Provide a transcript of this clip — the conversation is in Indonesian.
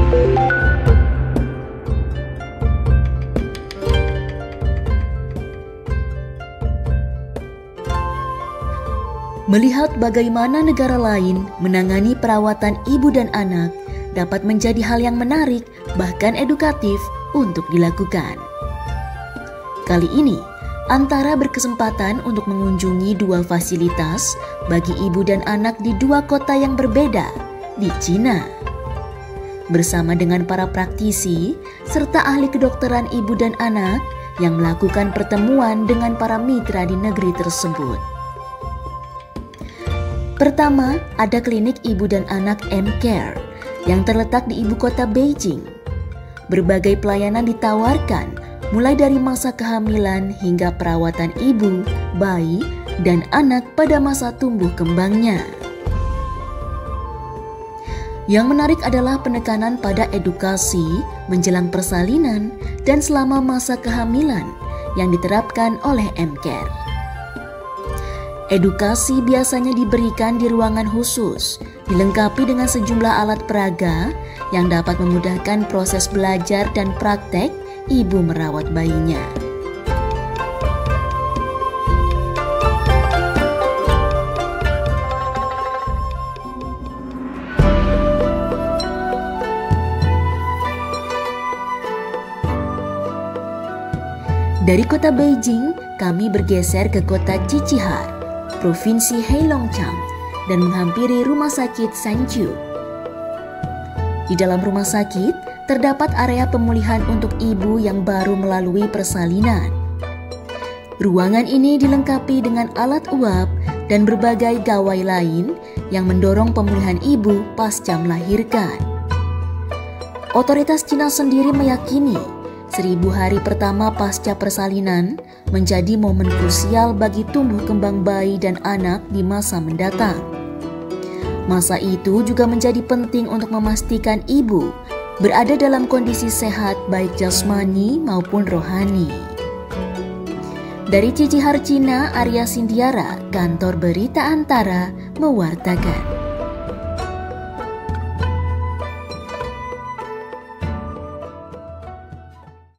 Melihat bagaimana negara lain menangani perawatan ibu dan anak dapat menjadi hal yang menarik, bahkan edukatif untuk dilakukan. Kali ini, Antara berkesempatan untuk mengunjungi dua fasilitas bagi ibu dan anak di dua kota yang berbeda di Cina. Bersama dengan para praktisi serta ahli kedokteran ibu dan anak yang melakukan pertemuan dengan para mitra di negeri tersebut. Pertama, ada klinik ibu dan anak M-Care yang terletak di ibu kota Beijing. Berbagai pelayanan ditawarkan, mulai dari masa kehamilan hingga perawatan ibu, bayi, dan anak pada masa tumbuh kembangnya. Yang menarik adalah penekanan pada edukasi menjelang persalinan dan selama masa kehamilan yang diterapkan oleh M-Care. Edukasi biasanya diberikan di ruangan khusus, dilengkapi dengan sejumlah alat peraga yang dapat memudahkan proses belajar dan praktek ibu merawat bayinya. Dari kota Beijing, kami bergeser ke kota Qiqihar, Provinsi Heilongjiang, dan menghampiri rumah sakit Sanju. Di dalam rumah sakit, terdapat area pemulihan untuk ibu yang baru melalui persalinan. Ruangan ini dilengkapi dengan alat uap dan berbagai gawai lain yang mendorong pemulihan ibu pasca melahirkan. Otoritas Cina sendiri meyakini 1000 hari pertama pasca persalinan menjadi momen krusial bagi tumbuh kembang bayi dan anak di masa mendatang. Masa itu juga menjadi penting untuk memastikan ibu berada dalam kondisi sehat baik jasmani maupun rohani. Dari Qiqihar, Cina, Arya Sindiara, Kantor Berita Antara, mewartakan.